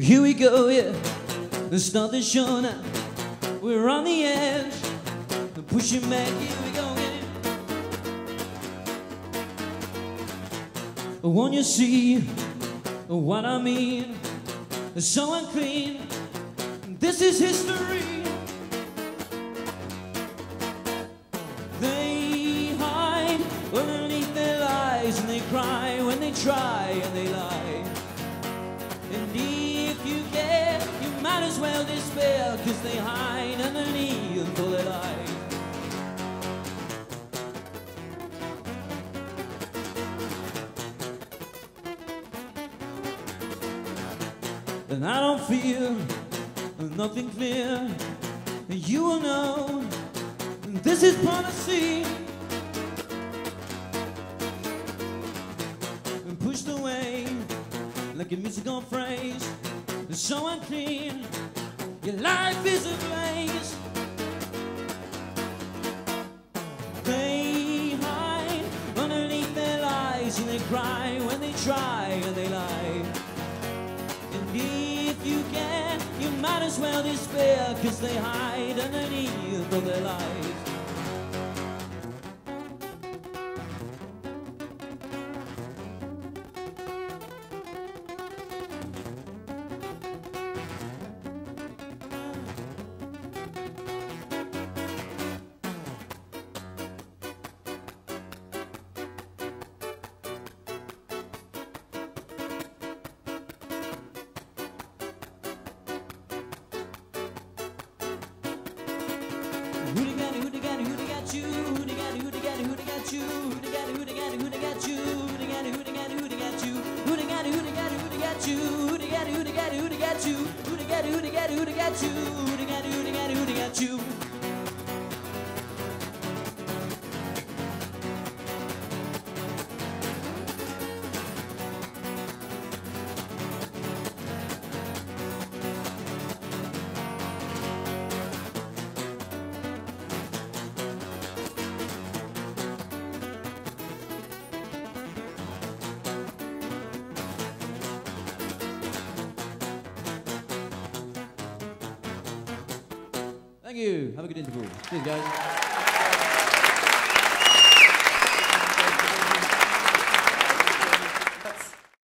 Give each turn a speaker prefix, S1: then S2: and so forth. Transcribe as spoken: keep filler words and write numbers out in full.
S1: Here we go, yeah. It's not the show now. We're on the edge. Pushing back, here we go again. Won't you see what I mean? It's so unclean. This is history. They hide underneath their lies, and they cry when they try and they lie. And if you care, you might as well despair, 'cause they hide underneath all their lies. And I don't feel nothing clear. You will know this is policy. And pushed away like a musical phrase. It's so unclean. Your life is a blaze. They hide underneath their lies, and they cry when they try and they lie. And if you can, you might as well despair, 'cause they hide underneath all their lies. Who they got it, who they got it, who they got you? Who they got it, who they got it, who they got you? Who they got it, who they got it, who they got you? Who they got it, who they got it, who they got you? Who they got it, who they got it, who they got you? Who they got it, who they got it, who they got you? Who they got it, who they got it, who they got you? Who they got it, who they got it, who they got you? Thank you. Have a good interval. Cheers, guys.